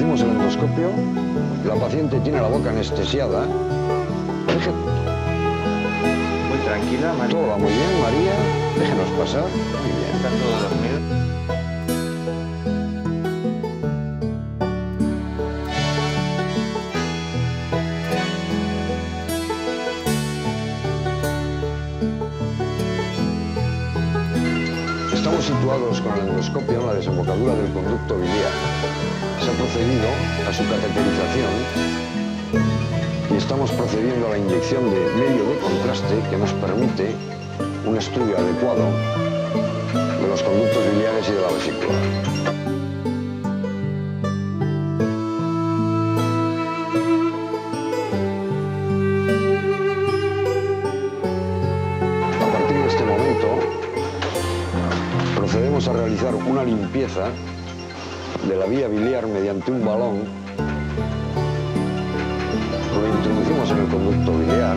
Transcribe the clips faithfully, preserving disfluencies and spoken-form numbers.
Introducimos el endoscopio, la paciente tiene la boca anestesiada. Deje... Muy tranquila, María. Todo va muy bien, María. Déjenos pasar. Muy bien. Está todo dormido. Estamos situados con el endoscopio en la desembocadura del conducto biliar. Se ha procedido a su cateterización y estamos procediendo a la inyección de medio de contraste que nos permite un estudio adecuado de los conductos biliares y de la vesícula. A partir de este momento procedemos a realizar una limpieza de la vía biliar mediante un balón. Lo introducimos en el conducto biliar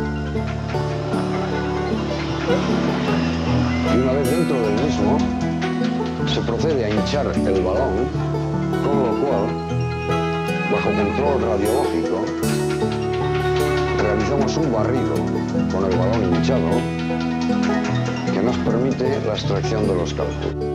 y una vez dentro del mismo se procede a hinchar el balón, con lo cual, bajo control radiológico, realizamos un barrido con el balón hinchado que nos permite la extracción de los cálculos.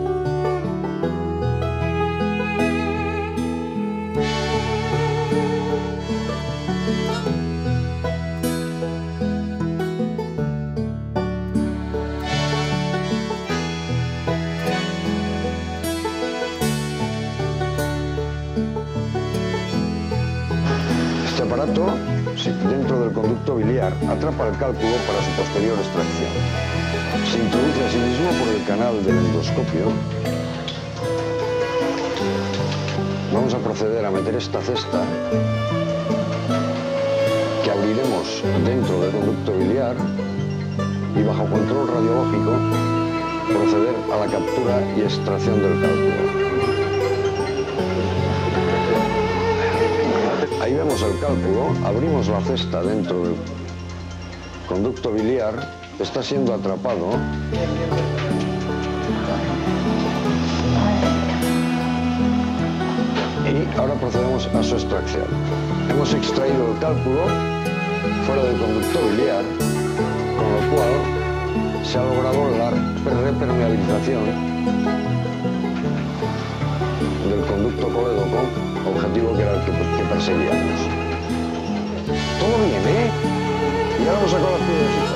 Este aparato, dentro del conducto biliar, atrapa el cálculo para su posterior extracción. Se introduce asimismo por el canal del endoscopio. Vamos a proceder a meter esta cesta que abriremos dentro del conducto biliar y bajo control radiológico proceder a la captura y extracción del cálculo. Ahí vemos el cálculo, abrimos la cesta dentro del conducto biliar, está siendo atrapado. Y ahora procedemos a su extracción. Hemos extraído el cálculo fuera del conducto biliar, con lo cual se ha logrado la repermeabilización del conducto colédoco, objetivo que era el que, que perseguíamos. Todo bien, ¿eh? Y ahora vamos a con las piedras.